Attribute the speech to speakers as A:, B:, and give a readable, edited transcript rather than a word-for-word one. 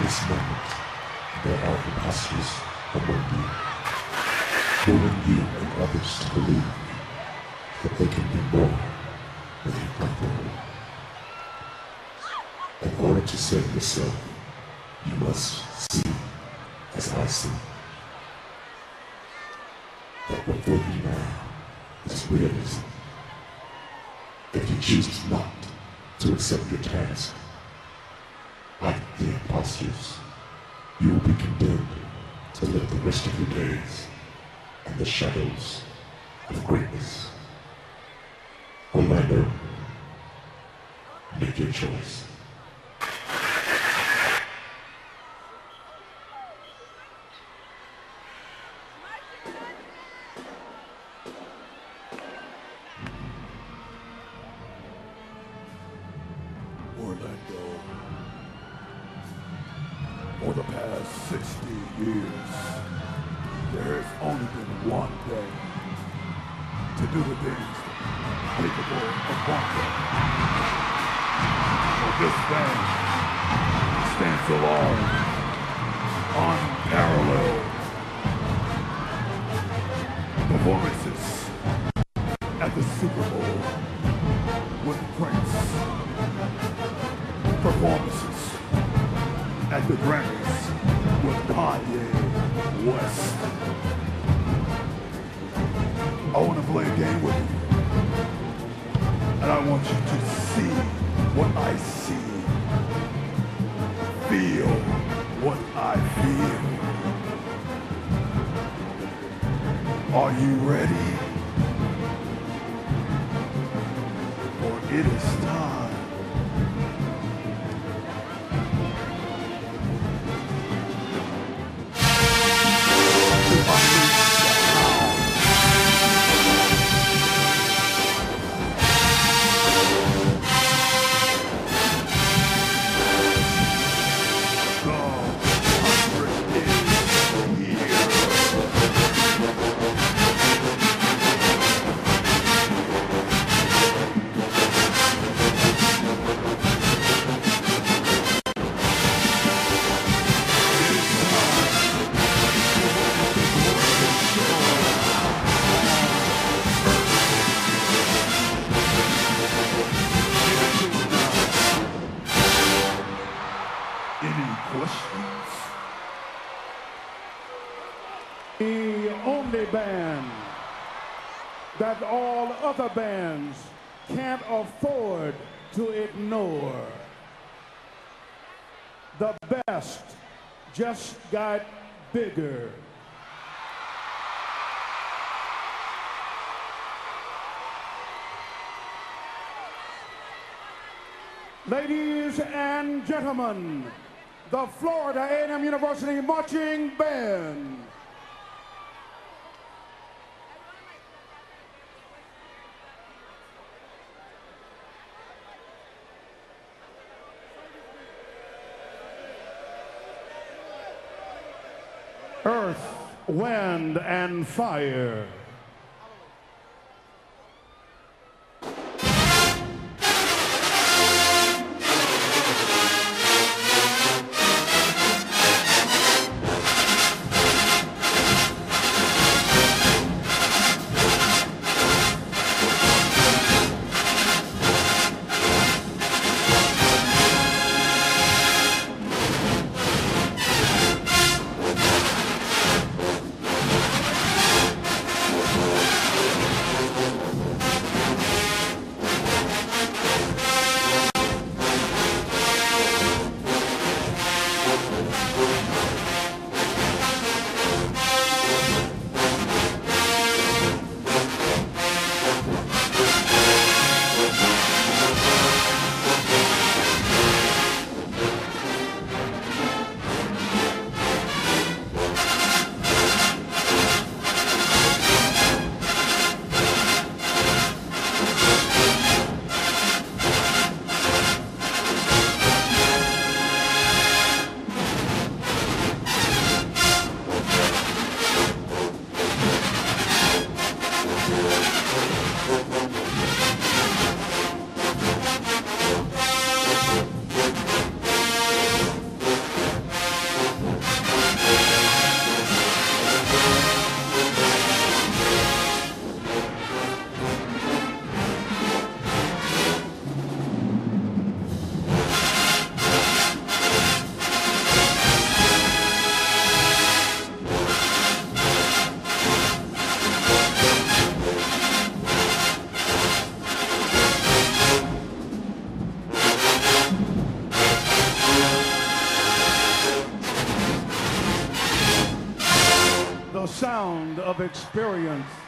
A: this moment, there are imposters among you, luring you and others to believe that they can be more than you thought they were. In order to save yourself, you must see as I see. That before you now is realism. If you choose not to accept your task, like the imposters, you will be condemned to live the rest of your days in the shadows of greatness. Orlando, make your choice.
B: For the past 60 years, there has only been one day to do the things capable of one day. For this thing stands alone, unparalleled. Performances at the Super Bowl with Prince. Performances at the Grammys with Kanye West. I want to play a game with you. And I want you to see what I see. Feel what I feel. Are you ready? For it is time.
C: The only band that all other bands can't afford to ignore. The best just got bigger. Ladies and gentlemen, the Florida A&M University Marching Band. Earth, Wind, and Fire. the sound of experience.